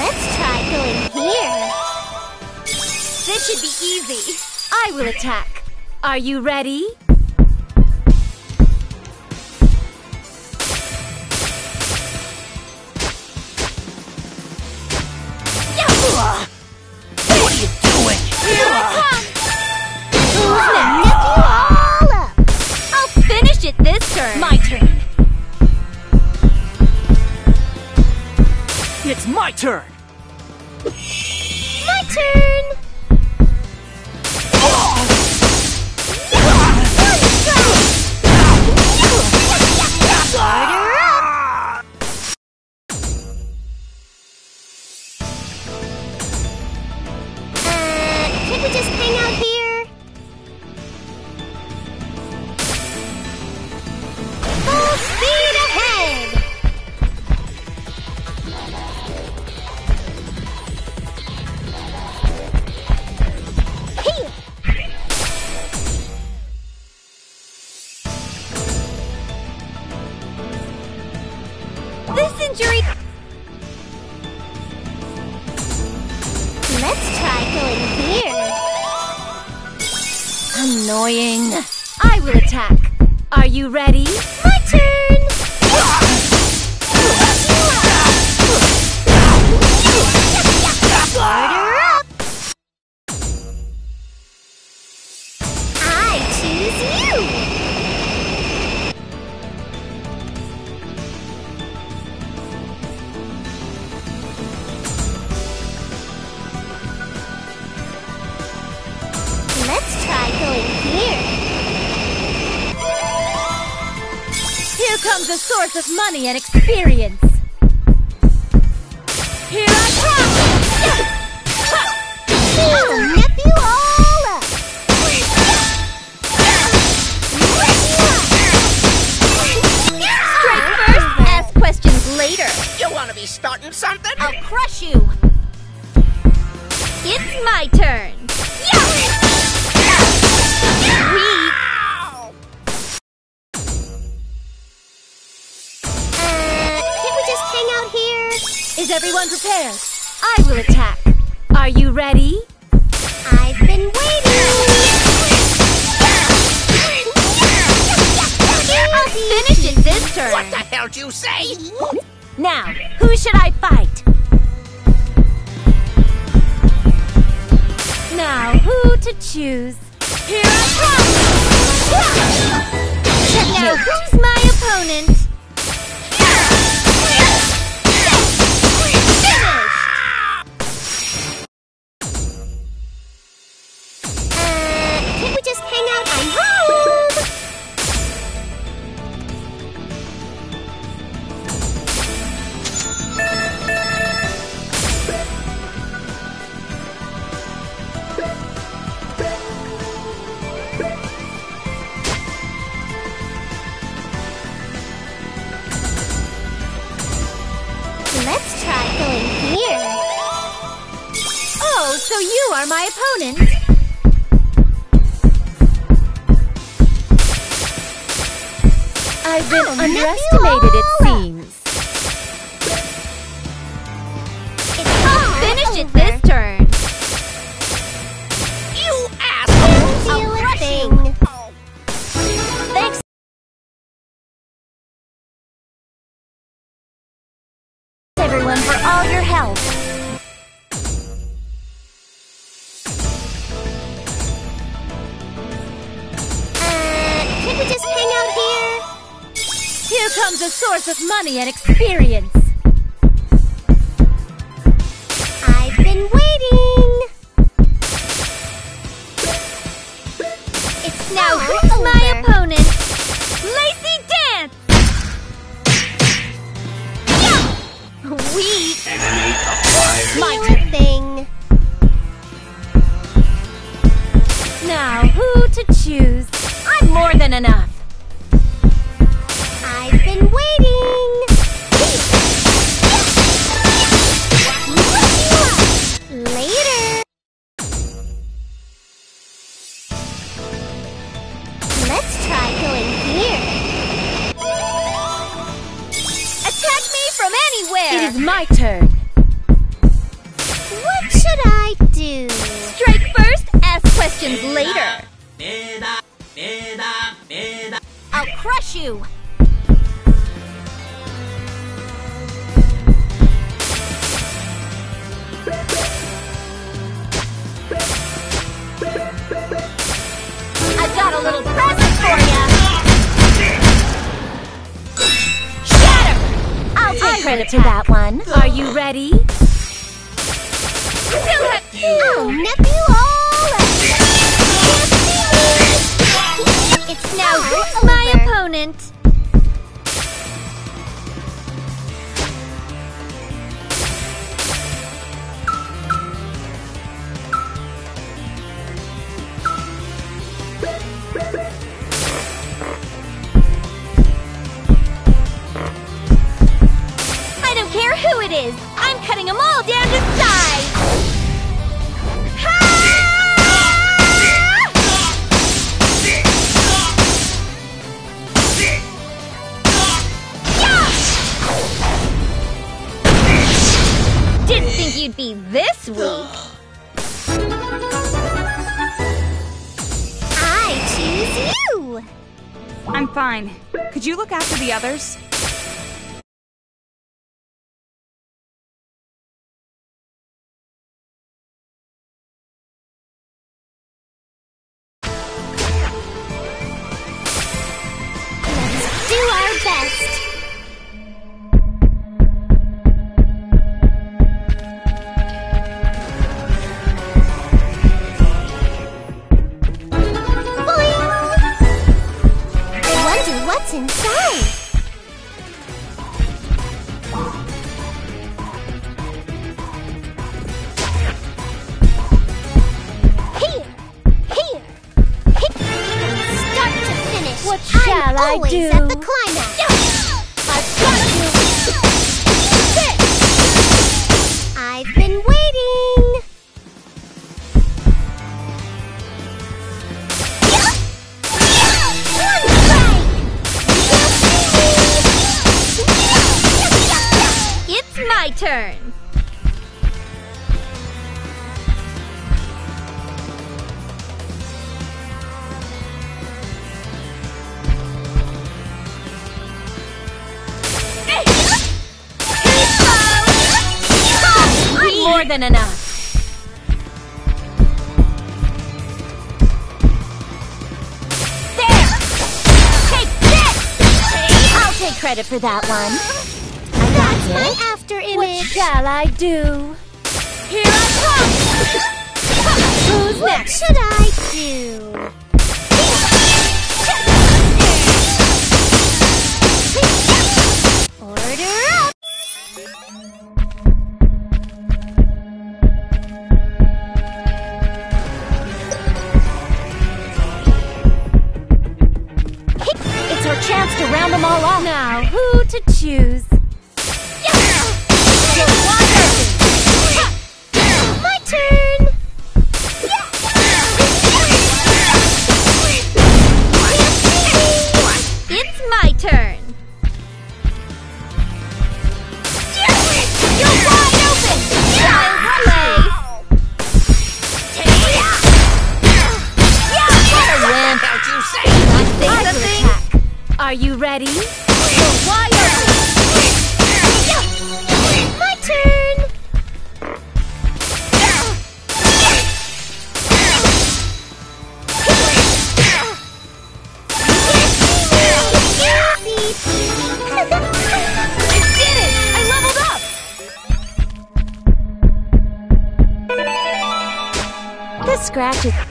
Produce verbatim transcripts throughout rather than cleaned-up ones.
Let's try going here. This should be easy. I will attack. Are you ready? What are you doing? Here I come! Who's next? All up. I'll finish it this turn. My turn. It's my turn. My turn. Order up. Uh, can we just hang out here? Full speed ahead. Here. This injury... Let's try going here. Annoying. I will attack. Are you ready? My turn. Order up. I choose you. Let's try going here. Here comes a source of money and experience. Here I come! I'll nip you all up. Straight first, ask questions later. You want to be starting something? I'll crush you. It's my turn. Weak. Uh, can't we just hang out here? Is everyone prepared? I will attack. Are you ready? I've been waiting. I'll finish it this turn. What the hell'd you say? Now, who should I fight? Now, who to choose? Here I come! Now, who's my opponent? Uh, can't we just hang out? I'm home. Let's try going here. Oh, so you are my opponent? I've been I'll underestimated, it nip you all seems. It's I'll all finish it over. this turn. You asshole! Can't do I'll a crush thing. you. Thanks, everyone, for all your help. Uh, can't we just hang out here? Here comes a source of money and experience. I've been waiting. It's Now, all who's over. my opponent? Lazy Dance! Weak. Enemy acquired. My Do a turn. thing. Now, who to choose? I'm more than enough. I've been waiting. Later. Let's try going here. Attack me from anywhere! It is my turn. got you! I've got a little present for ya! Shatter! I'll take credit for that one. Are you ready? Oh, nephew, all right. It's now Oh, my over. opponent. I don't care who it is. I'm cutting them all down to size. Didn't think you'd be this weak. I choose you. I'm fine. Could you look after the others? Let's do our best. What's inside? Here, here, here. Start to finish. What shall I'm I always do? at the climax. I've got you. Sit. I've been waiting. It's my turn. I'm more than enough. There! Take this! I'll take credit for that one. That's my after image. What shall I do? Here I come! Who's What next? should I do? Order up! It's our chance to round them all off. Now, who to choose? My turn! It's my turn. You're wide open. Wild play. What a win. Don't you say? Think to attack. Are you ready? You're wide open. My turn! I did it! I leveled up. This scratch is.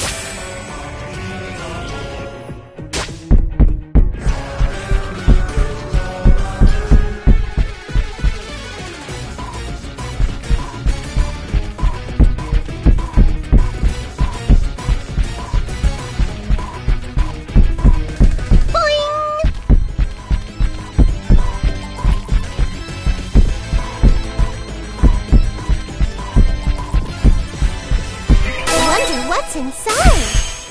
What's inside?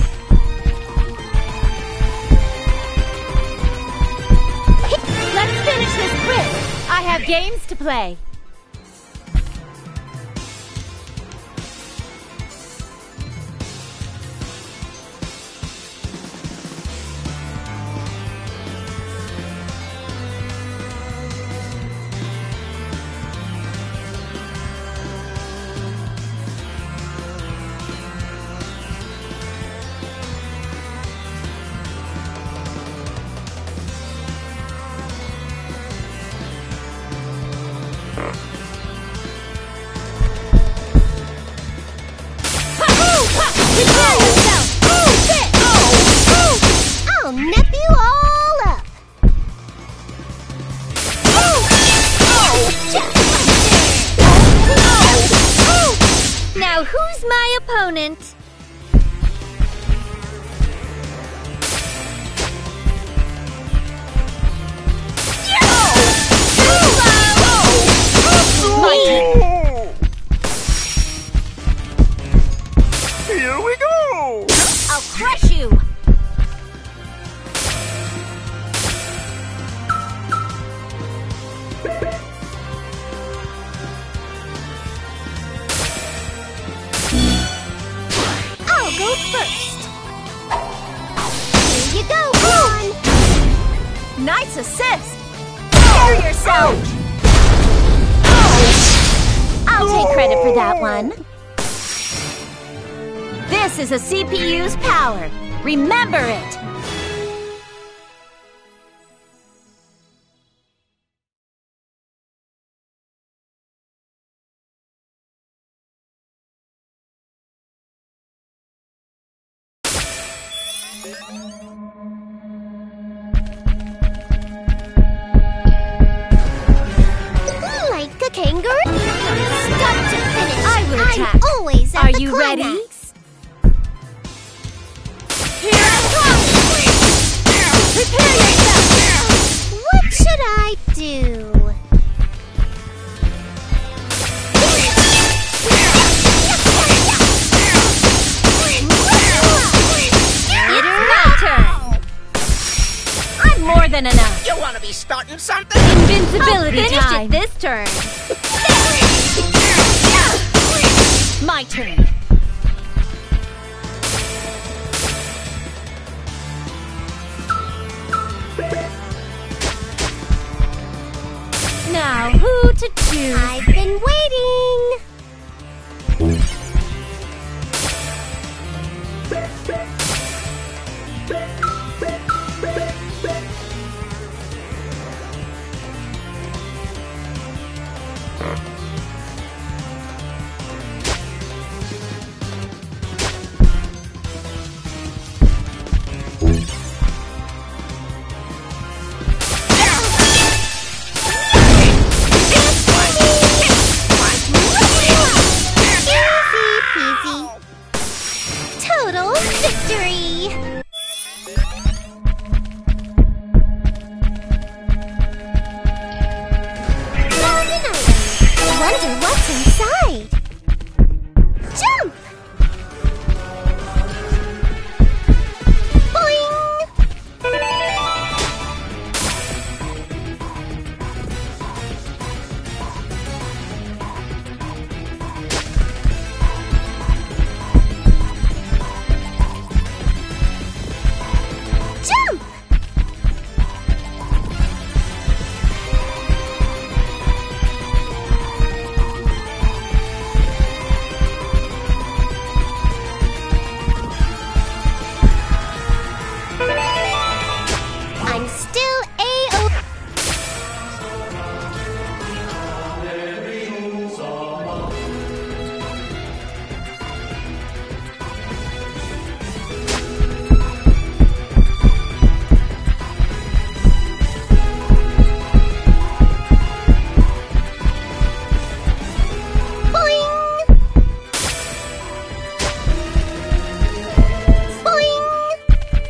Let's finish this quiz. I have games to play. who's my opponent? Here we go! I'll crush you! I'll go first. Here you go, Pawn! Nice assist! Prepare yourself! I'll take credit for that one. This is a C P U's power. Remember it! Like a kangaroo. Start to finish. I will attack. I'm always at Are the you climax. ready? Here I come! Prepare yourself! What should I do? It's my turn! I'm more than enough! You want to be starting something? Invincibility Finish time! it this turn. My turn! Now, who to choose? I've been waiting. Total victory! Golden item. Wonder what's inside. Jump! Boing! Jump! I'm still A-O. Boing! Boing!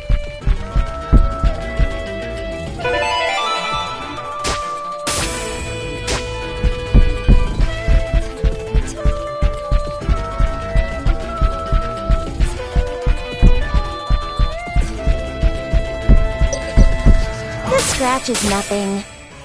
The scratch is nothing.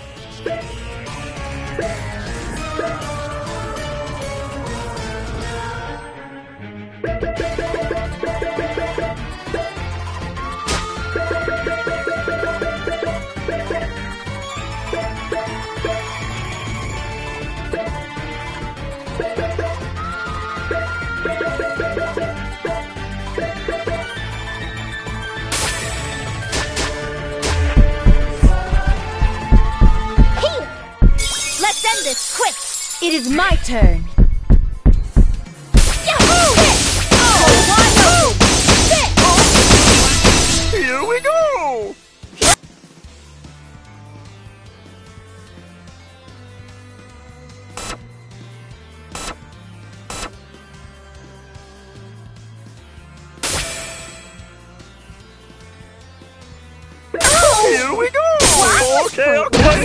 Here! Let's end this quick! It is my turn! Yahoo! Oh, wide open! Here we go!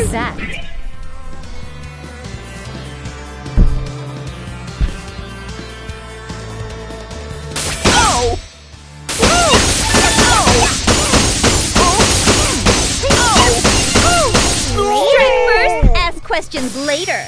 exact. Oh! Strike first, ask questions later.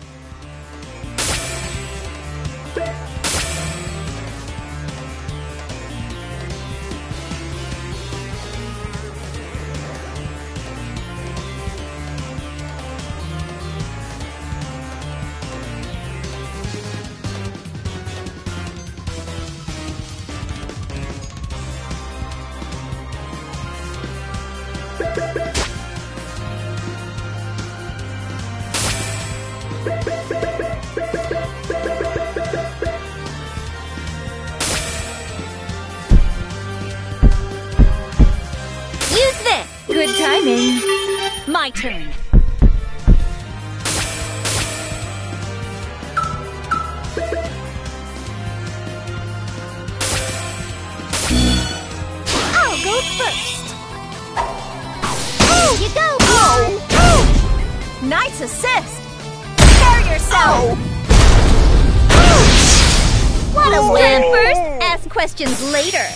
Use this! Good timing. My turn. I'll go first. Here you go, Paul. Nice assist. Prepare yourself. What a win! First, ask questions later.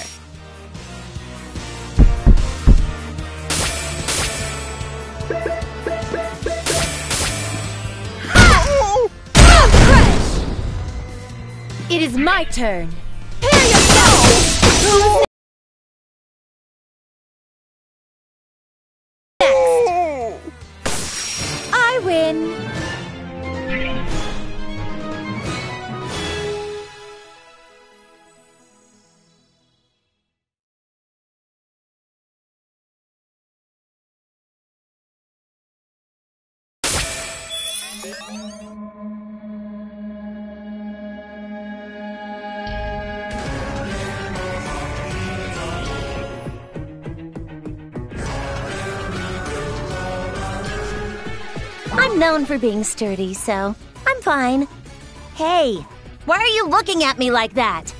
It is my turn. Prepare yourself. I win. I'm known for being sturdy, so I'm fine. Hey, why are you looking at me like that?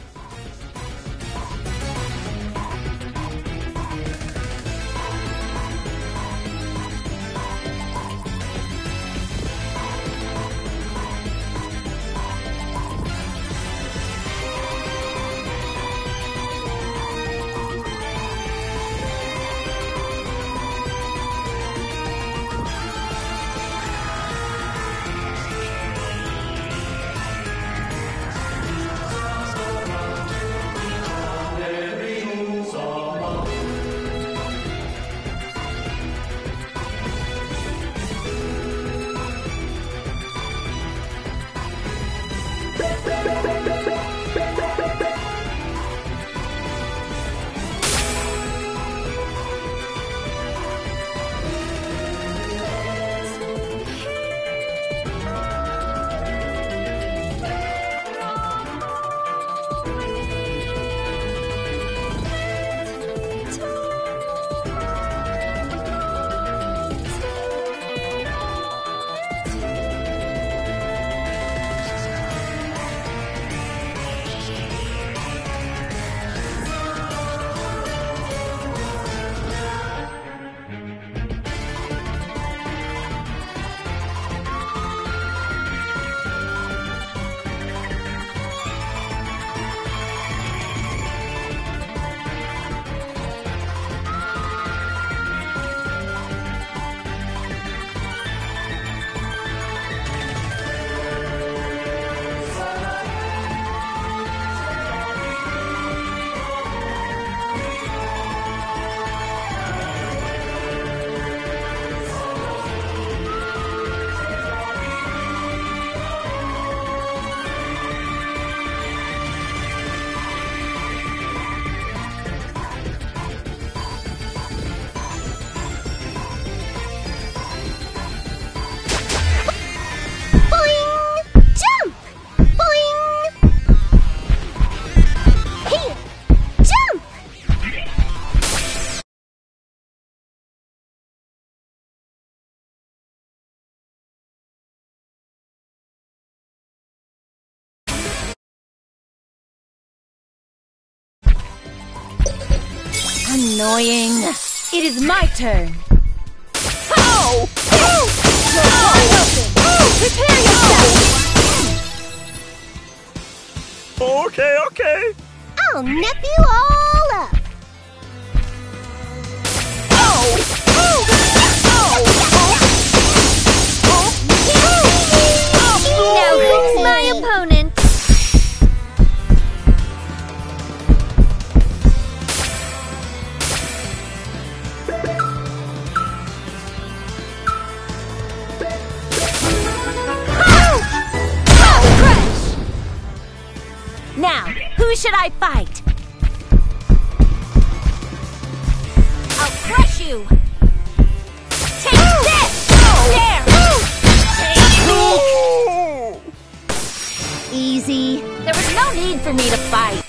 Annoying. It is my turn. Ow! Ow! You're wide open! Prepare yourself! Okay, okay. I'll nip you all up. Oh! Oh! Now who's my opponent? Now, who should I fight? I'll crush you! Take this! There! Take Easy. There was no need for me to fight.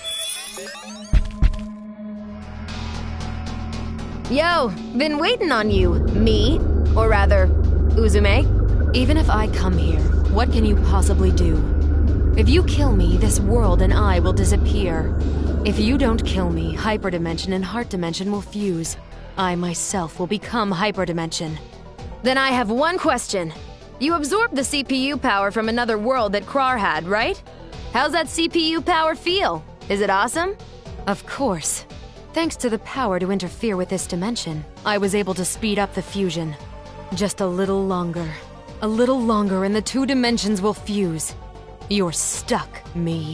Yo, been waiting on you. Me? Or rather, Uzume? Even if I come here, what can you possibly do? If you kill me, this world and I will disappear. If you don't kill me, Hyperdimension and Heart Dimension will fuse. I myself will become Hyperdimension. Then I have one question. You absorbed the C P U power from another world that Krar had, right? How's that C P U power feel? Is it awesome? Of course. Thanks to the power to interfere with this dimension, I was able to speed up the fusion. Just a little longer. A little longer and the two dimensions will fuse. You're stuck, me.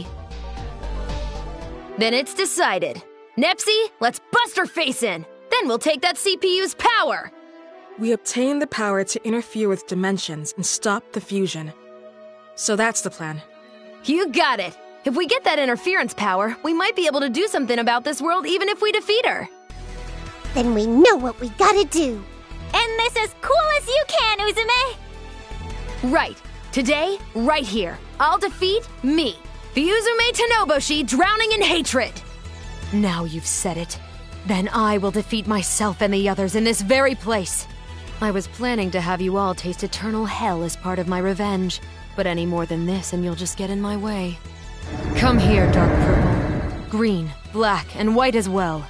Then it's decided. Nepsi, let's bust her face in! Then we'll take that C P U's power! We obtain the power to interfere with dimensions and stop the fusion. So that's the plan. You got it! If we get that interference power, we might be able to do something about this world even if we defeat her! Then we know what we gotta do. And this as cool as you can, Uzume! Right. Today, right here, I'll defeat me, the Uzume Tanoboshi, drowning in hatred! Now you've said it. Then I will defeat myself and the others in this very place. I was planning to have you all taste eternal hell as part of my revenge, but any more than this and you'll just get in my way. Come here, dark purple. Green, black, and white as well.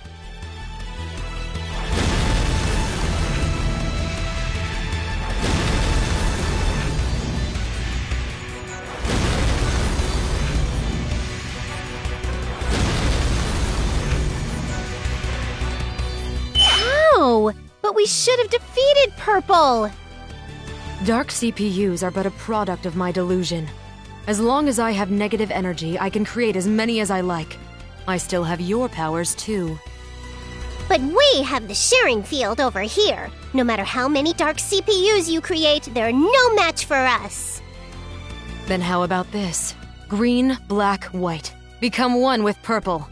But we should have defeated Purple! Dark C P Us are but a product of my delusion. As long as I have negative energy, I can create as many as I like. I still have your powers, too. But we have the sharing field over here. No matter how many dark C P Us you create, they're no match for us. Then how about this? Green, black, white. Become one with purple.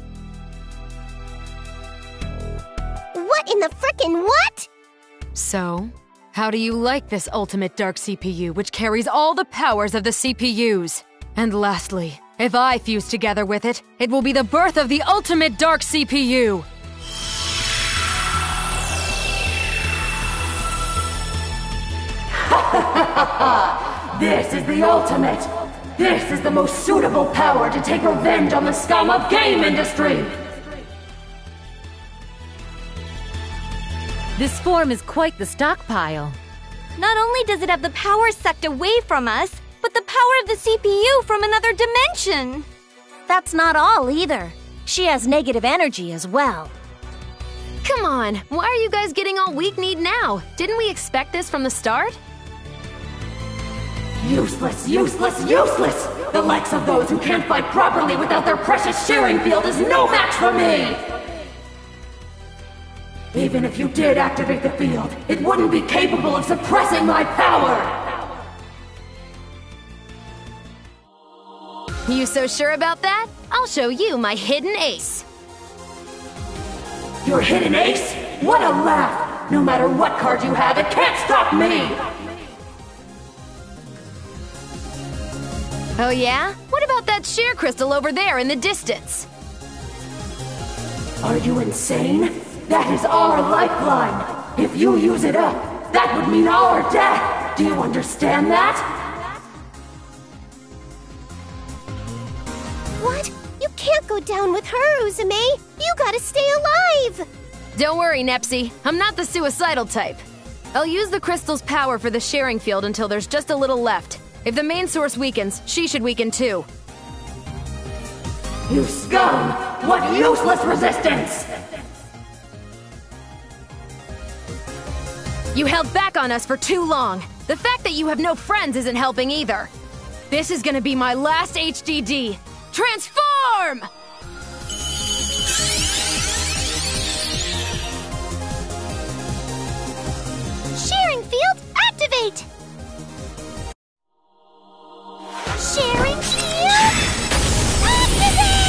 What in the frickin' what? So, how do you like this ultimate dark C P U, which carries all the powers of the C P Us? And lastly, if I fuse together with it, it will be the birth of the ultimate dark C P U! This is the ultimate! This is the most suitable power to take revenge on the scum of game industry! This form is quite the stockpile. Not only does it have the power sucked away from us, but the power of the C P U from another dimension. That's not all either. She has negative energy as well. Come on, why are you guys getting all weak-kneed now? Didn't we expect this from the start? Useless, useless, useless! The likes of those who can't fight properly without their precious sharing field is no match for me! Even if you did activate the field, it wouldn't be capable of suppressing my power! You so sure about that? I'll show you my hidden ace. Your hidden ace? What a laugh! No matter what card you have, it can't stop me! Oh yeah? What about that sheer crystal over there in the distance? Are you insane? That is our lifeline! If you use it up, that would mean our death! Do you understand that? What? You can't go down with her, Uzume! You gotta stay alive! Don't worry, Nepsi. I'm not the suicidal type. I'll use the crystal's power for the sharing field until there's just a little left. If the main source weakens, she should weaken too. You scum! What useless resistance! You held back on us for too long. The fact that you have no friends isn't helping either. This is gonna be my last H D D. Transform! Sharing field, activate! Sharing field, activate!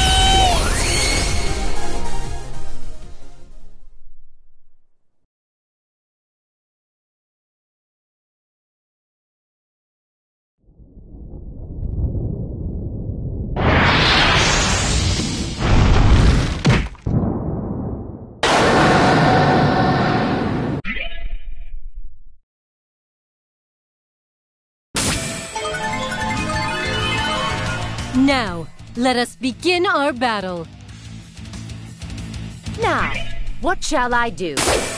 Now, let us begin our battle. Now, what shall I do?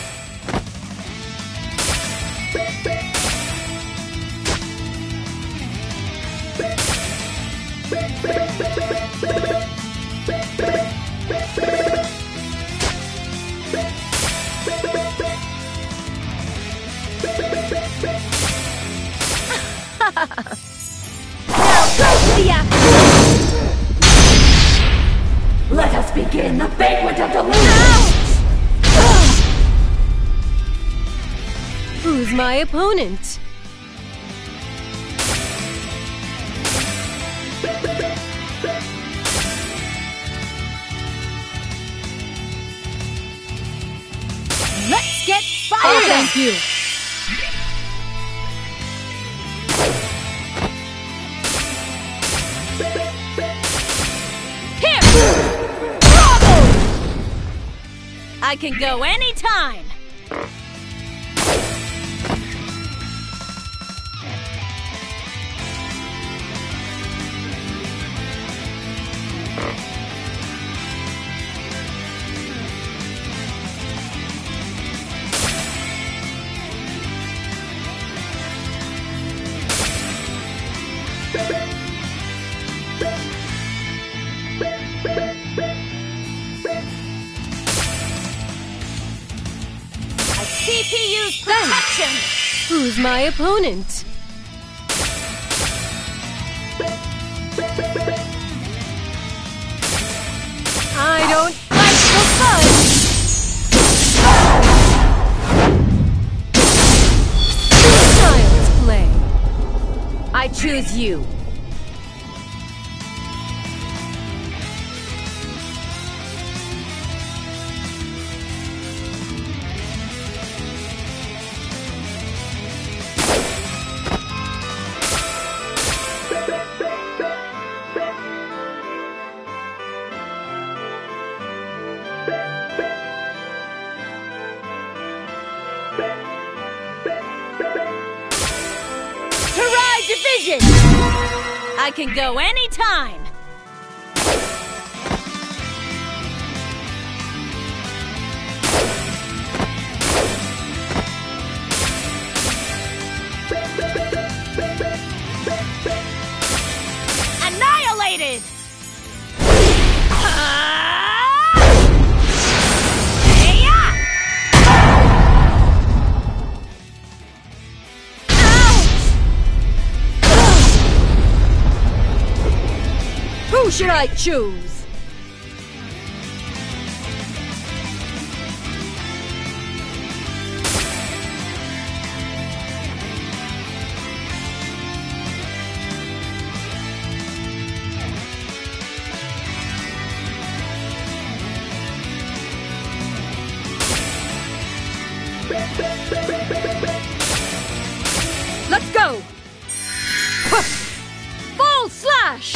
Let us begin the banquet of delusion! Who's my opponent? Let's get fired! Oh, thank you. I can go anytime! C P U's protection! Who's my opponent? I don't like the fun! Child's play. I choose you. Division! I can go anytime! Annihilated! Who should I choose? Let's go! Full slash!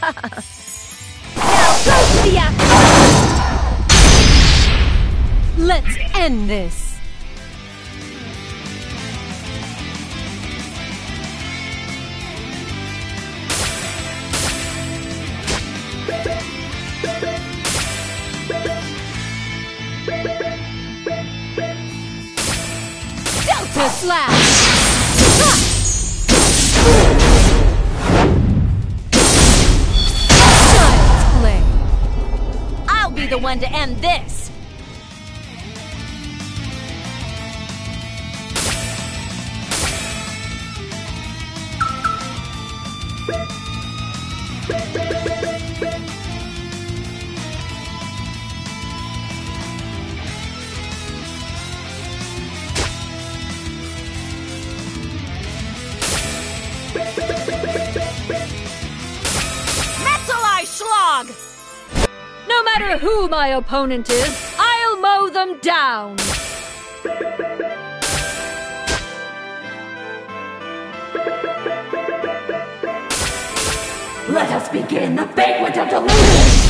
Go to the action! Let's end this! Delta Slash! Child's play! I'll be the one to end this! No matter who my opponent is, I'll mow them down! Let us begin the banquet of delusion!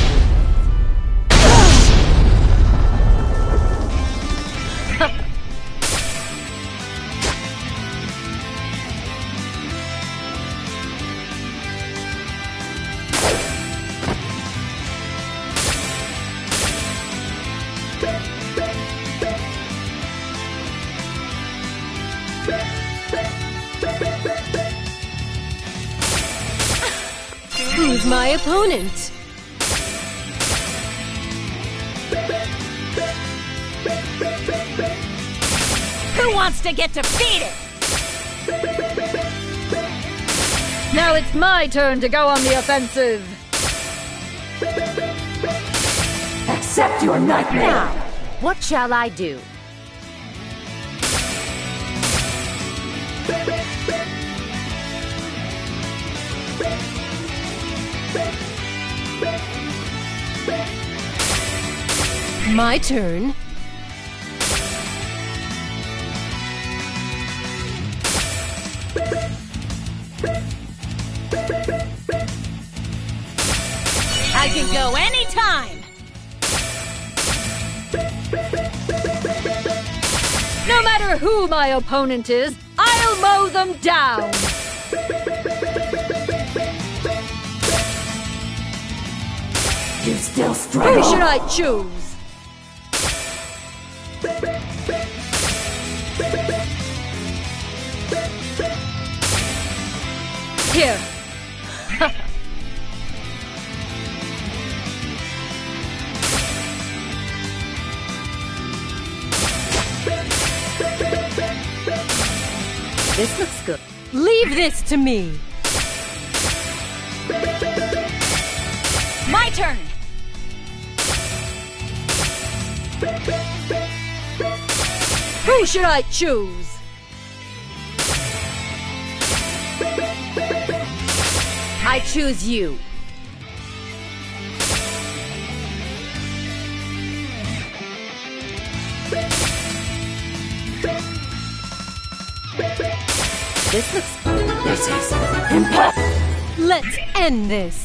Who's my opponent? Who wants to get defeated? Now it's my turn to go on the offensive! Accept your nightmare! Now, what shall I do? My turn. I can go anytime! No matter who my opponent is, I'll mow them down! You still struggle? Who should I choose? Here. This looks good. Leave this to me. My turn! Who should I choose? I choose you. This looks... This is impossible! Let's end this.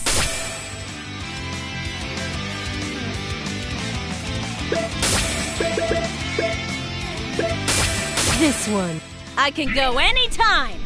This one. I can go anytime!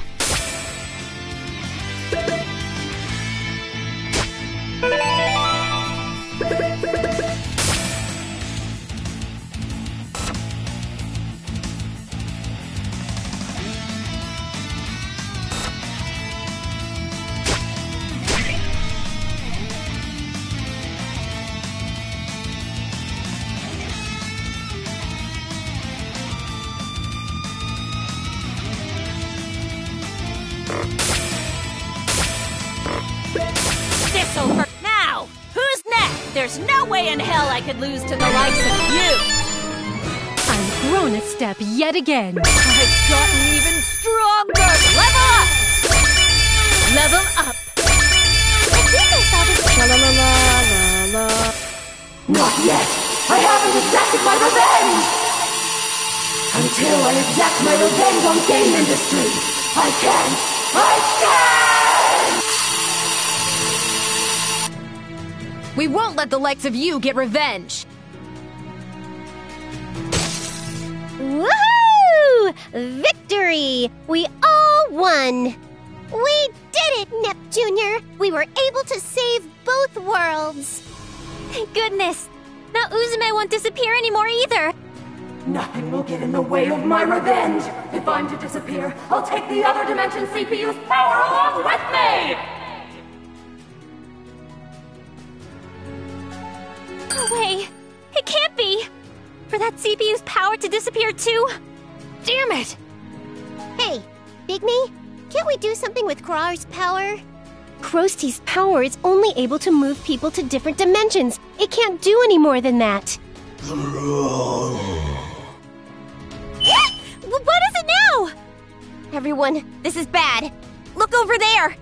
This'll hurt. Now, who's next? There's no way in hell I could lose to the likes of you! I've grown a step yet again. I've gotten even stronger! Level up! Level up! I think I saw this. La la la la la la. Not yet! I haven't exacted my revenge! Until I exact my revenge on game industry, I can! I can! We won't let the likes of you get revenge! Woohoo! Victory! We all won! We did it, Nep Junior! We were able to save both worlds! Thank goodness! Now Uzume won't disappear anymore either! Nothing will get in the way of my revenge! If I'm to disappear, I'll take the other dimension C P U's power along with me! No way! It can't be! For that C P U's power to disappear too? Damn it! Hey, Bigme, can't we do something with Krar's power? Krosti's power is only able to move people to different dimensions. It can't do any more than that. What is it now? Everyone, this is bad. Look over there!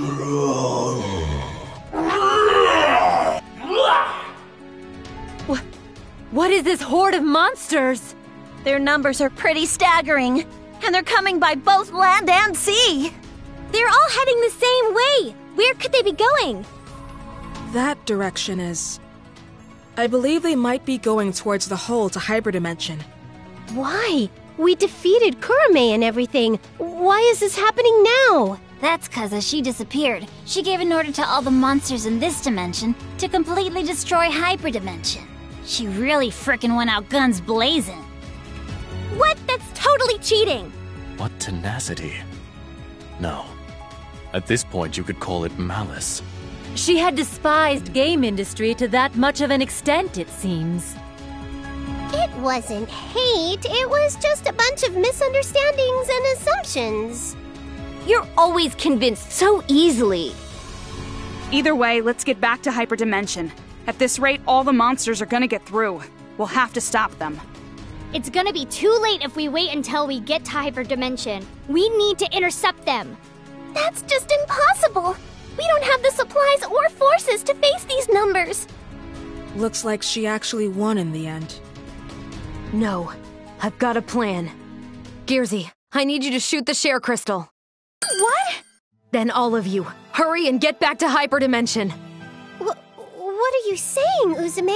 What, what is this horde of monsters? Their numbers are pretty staggering, and they're coming by both land and sea. They're all heading the same way. Where could they be going? That direction is... I believe they might be going towards the hole to hyperdimension. Why? We defeated Kurame and everything. Why is this happening now? That's cause as she disappeared, she gave an order to all the monsters in this dimension to completely destroy hyperdimension. She really frickin' went out guns blazing. What? That's totally cheating! What tenacity. No. At this point, you could call it malice. She had despised game industry to that much of an extent, it seems. It wasn't hate, it was just a bunch of misunderstandings and assumptions. You're always convinced so easily. Either way, let's get back to hyperdimension. At this rate, all the monsters are gonna get through. We'll have to stop them. It's gonna be too late if we wait until we get to hyperdimension. We need to intercept them. That's just impossible. We don't have the supplies or forces to face these numbers. Looks like she actually won in the end. No. I've got a plan. Gearsy, I need you to shoot the share crystal. What? Then all of you, hurry and get back to hyperdimension. Wh- what are you saying, Uzume?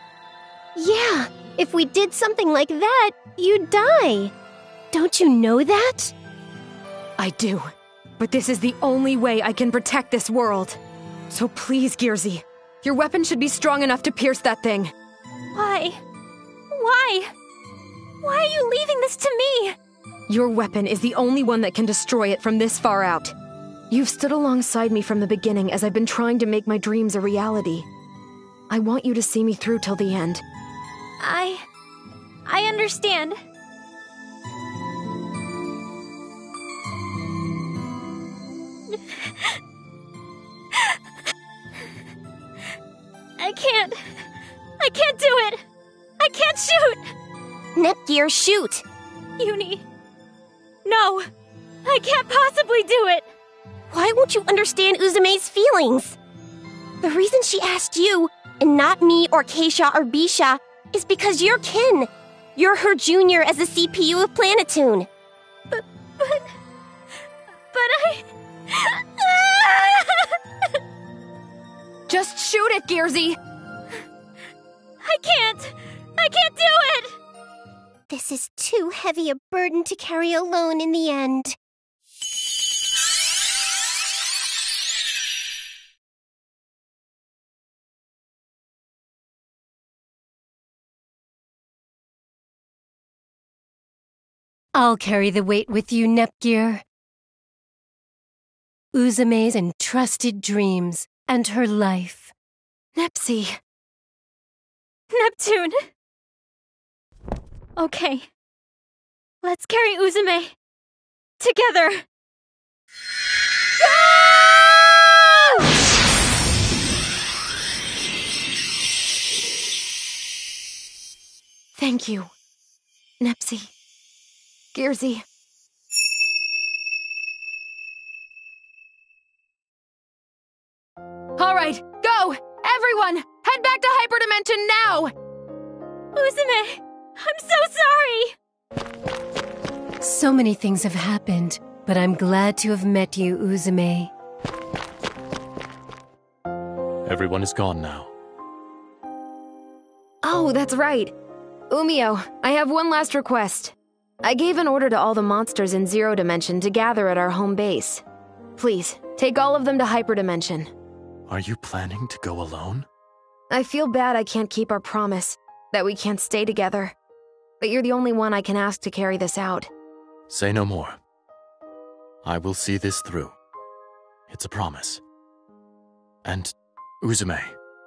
Yeah, if we did something like that, you'd die. Don't you know that? I do. But this is the only way I can protect this world. So please, Gearsy, your weapon should be strong enough to pierce that thing. Why? Why? Why are you leaving this to me? Your weapon is the only one that can destroy it from this far out. You've stood alongside me from the beginning as I've been trying to make my dreams a reality. I want you to see me through till the end. I... I understand. I can't... I can't do it! I can't shoot! Nepgear, shoot! Uni... No! I can't possibly do it! Why won't you understand Uzume's feelings? The reason she asked you, and not me or Keisha or Bisha, is because you're kin. You're her junior as the C P U of Planetoon. But... but... but I... Just shoot it, Gearsy! I can't! I can't do it! This is too heavy a burden to carry alone in the end. I'll carry the weight with you, Nepgear. Uzume's entrusted dreams and her life. Nepsy. Neptune! Okay. Let's carry Uzume. Together! Go! Thank you, Nepsy. Gearsy. All right, go! Everyone, head back to hyperdimension now! Uzume, I'm so sorry! So many things have happened, but I'm glad to have met you, Uzume. Everyone is gone now. Oh, that's right. Umio, I have one last request. I gave an order to all the monsters in Zero Dimension to gather at our home base. Please, take all of them to Hyperdimension. Are you planning to go alone? I feel bad I can't keep our promise, that we can't stay together. But you're the only one I can ask to carry this out. Say no more. I will see this through. It's a promise. And, Uzume,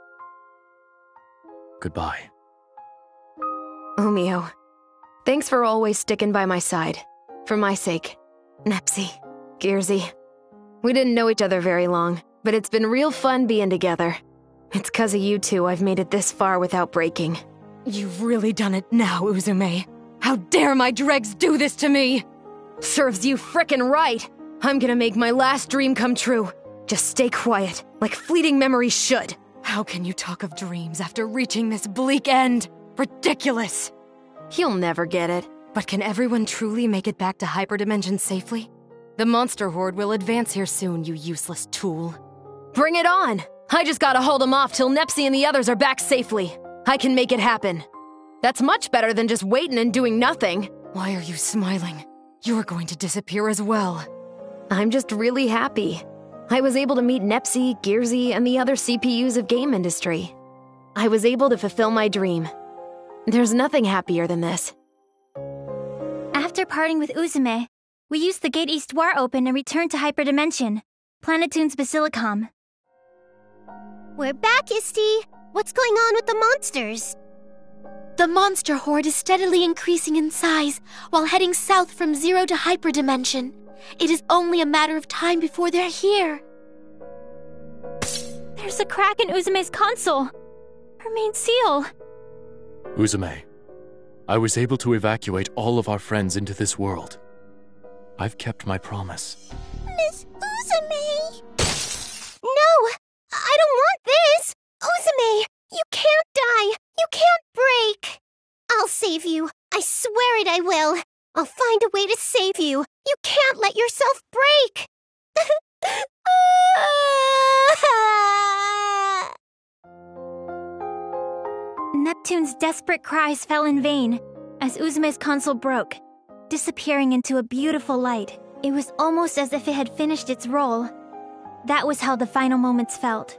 goodbye. Umio, thanks for always sticking by my side. For my sake. Nepsi, Gearsy. We didn't know each other very long, but it's been real fun being together. It's 'cause of you two I've made it this far without breaking. You've really done it now, Uzume. How dare my dregs do this to me? Serves you frickin' right. I'm gonna make my last dream come true. Just stay quiet, like fleeting memories should. How can you talk of dreams after reaching this bleak end? Ridiculous! You'll never get it. But can everyone truly make it back to Hyperdimension safely? The monster horde will advance here soon, you useless tool. Bring it on! I just gotta hold them off till Nepsi and the others are back safely. I can make it happen. That's much better than just waiting and doing nothing. Why are you smiling? You're going to disappear as well. I'm just really happy. I was able to meet Nepsi, Gearsy, and the other C P Us of game industry. I was able to fulfill my dream. There's nothing happier than this. After parting with Uzume, we used the Gate East War open and returned to Hyperdimension, Planetoon's Basilicom. We're back, Isty. What's going on with the monsters? The monster horde is steadily increasing in size while heading south from Zero to Hyperdimension. It is only a matter of time before they're here. There's a crack in Uzume's console. Her main seal. Uzume, I was able to evacuate all of our friends into this world. I've kept my promise. Miss Uzume! No! I don't want this! Uzume! You can't die! You can't break! I'll save you. I swear it I will. I'll find a way to save you. You can't let yourself break! Neptune's desperate cries fell in vain as Uzume's console broke, disappearing into a beautiful light. It was almost as if it had finished its role. That was how the final moments felt.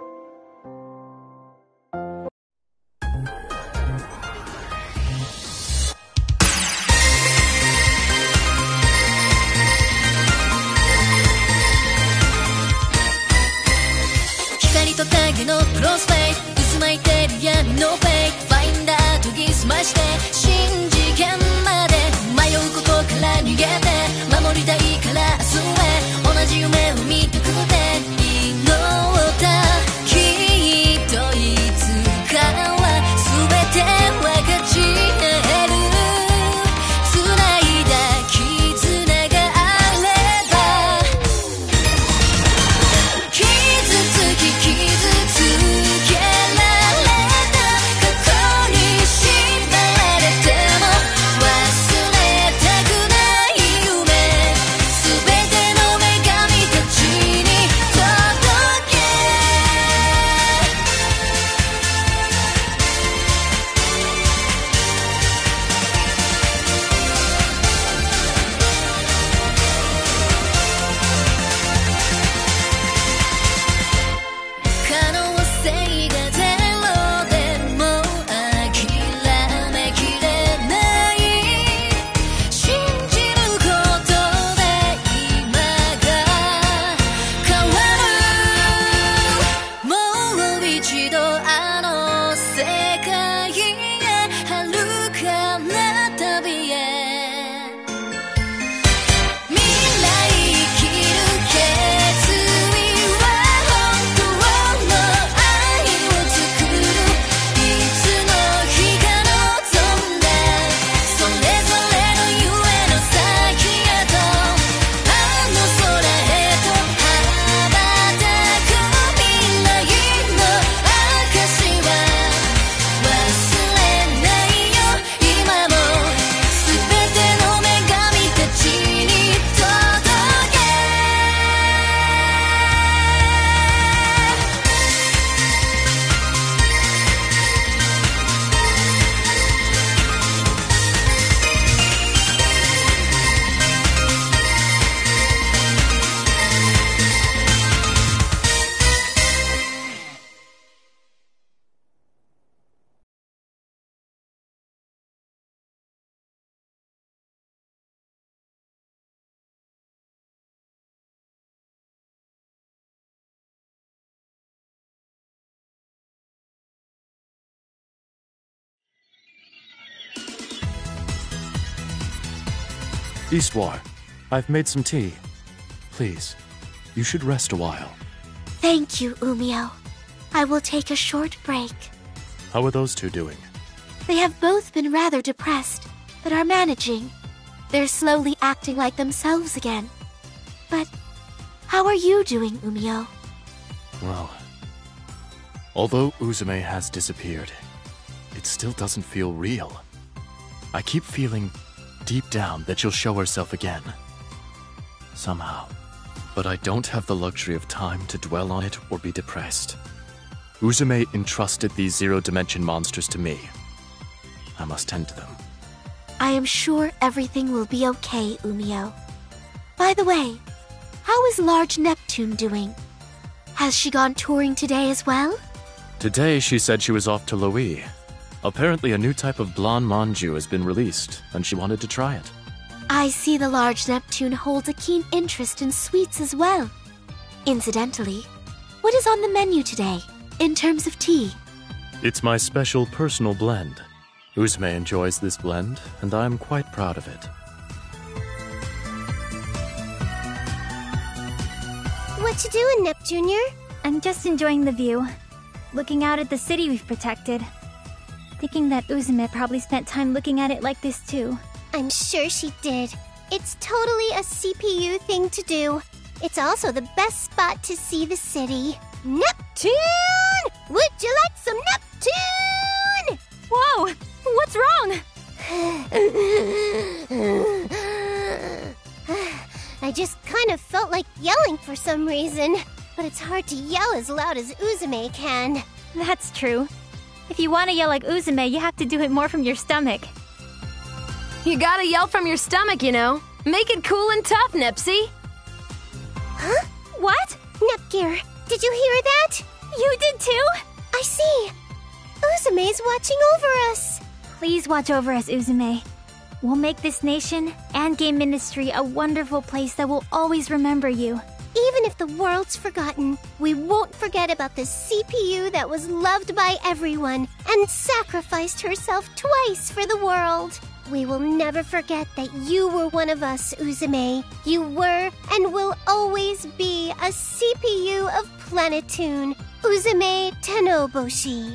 No cross fade,渦巻いてる闇のフェイク、ファインダー研ぎ澄まして新次元まで迷うことから逃げて守りたいから明日へ同じ夢を見たくて祈った Eastwar, I've made some tea. Please, you should rest a while. Thank you, Umio. I will take a short break. How are those two doing? They have both been rather depressed, but are managing. They're slowly acting like themselves again. But how are you doing, Umio? Well, although Uzume has disappeared, it still doesn't feel real. I keep feeling deep down that she'll show herself again. Somehow. But I don't have the luxury of time to dwell on it or be depressed. Uzume entrusted these zero-dimension monsters to me. I must tend to them. I am sure everything will be okay, Umio. By the way, how is Large Neptune doing? Has she gone touring today as well? Today she said she was off to Loi. Apparently a new type of blonde manju has been released, and she wanted to try it. I see the Large Neptune holds a keen interest in sweets as well. Incidentally, what is on the menu today, in terms of tea? It's my special personal blend. Uzume enjoys this blend, and I'm quite proud of it. What you doing, Nep Junior? I'm just enjoying the view. Looking out at the city we've protected. Thinking that Uzume probably spent time looking at it like this too. I'm sure she did. It's totally a C P U thing to do. It's also the best spot to see the city. Neptune! Would you like some Neptune? Whoa! What's wrong? I just kind of felt like yelling for some reason. But it's hard to yell as loud as Uzume can. That's true. If you want to yell like Uzume, you have to do it more from your stomach. You gotta yell from your stomach, you know. Make it cool and tough, Nepsy. Huh? What? Nepgear, did you hear that? You did too? I see. Uzume's watching over us. Please watch over us, Uzume. We'll make this nation and game industry a wonderful place that will always remember you. Even if the world's forgotten, we won't forget about the C P U that was loved by everyone and sacrificed herself twice for the world. We will never forget that you were one of us, Uzume. You were and will always be a C P U of Planetoon, Uzume Tenoboshi.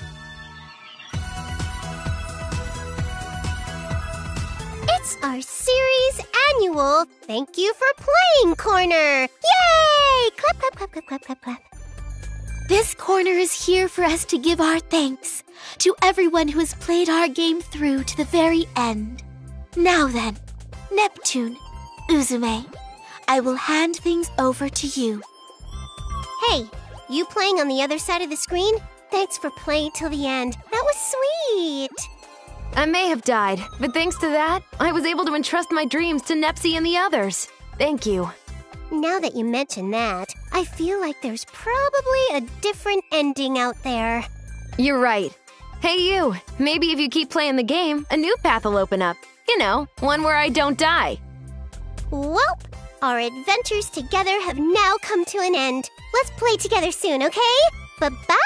It's our series annual Thank You for Playing corner! Yay! Clap, clap, clap, clap, clap, clap, clap. This corner is here for us to give our thanks to everyone who has played our game through to the very end. Now then, Neptune, Uzume, I will hand things over to you. Hey, you playing on the other side of the screen? Thanks for playing till the end. That was sweet! I may have died, but thanks to that, I was able to entrust my dreams to Nepsy and the others. Thank you. Now that you mention that, I feel like there's probably a different ending out there. You're right. Hey you, maybe if you keep playing the game, a new path will open up. You know, one where I don't die. Welp, our adventures together have now come to an end. Let's play together soon, okay? Bye-bye!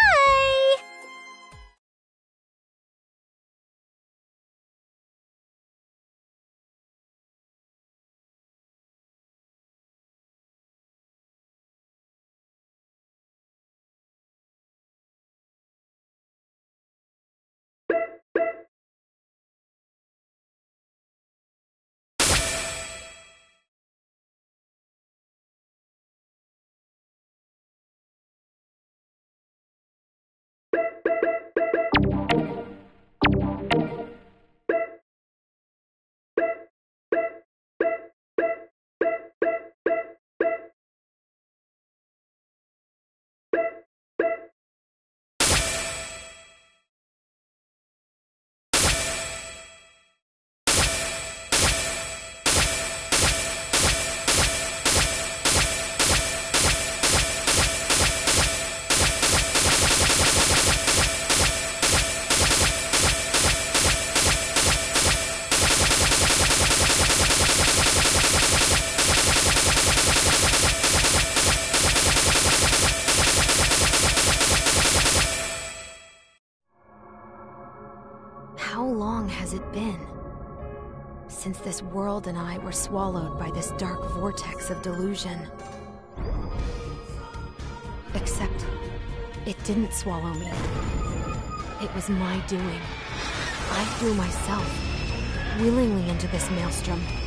How long has it been? Since this world and I were swallowed by this dark vortex of delusion. Except, it didn't swallow me. It was my doing. I threw myself willingly into this maelstrom.